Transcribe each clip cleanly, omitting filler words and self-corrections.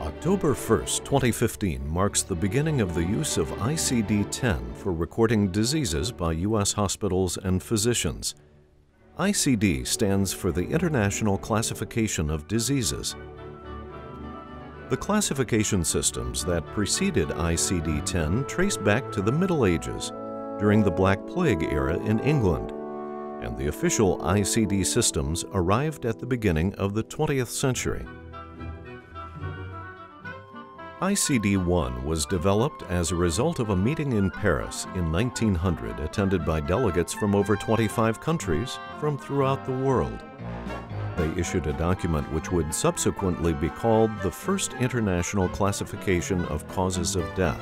October 1st, 2015 marks the beginning of the use of ICD-10 for recording diseases by U.S. hospitals and physicians. ICD stands for the International Classification of Diseases. The classification systems that preceded ICD-10 trace back to the Middle Ages, during the Black Plague era in England, and the official ICD systems arrived at the beginning of the 20th century. ICD-1 was developed as a result of a meeting in Paris in 1900 attended by delegates from over 25 countries from throughout the world. They issued a document which would subsequently be called the First International Classification of Causes of Death.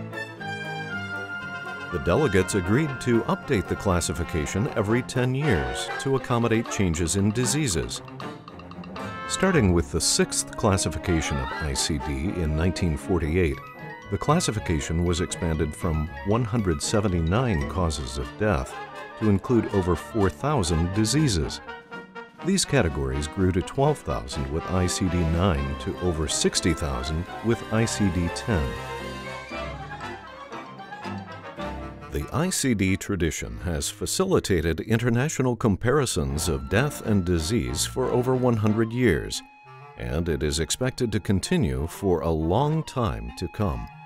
The delegates agreed to update the classification every 10 years to accommodate changes in diseases. Starting with the sixth classification of ICD in 1948, the classification was expanded from 179 causes of death to include over 4,000 diseases. These categories grew to 12,000 with ICD-9 to over 60,000 with ICD-10. The ICD tradition has facilitated international comparisons of death and disease for over 100 years, and it is expected to continue for a long time to come.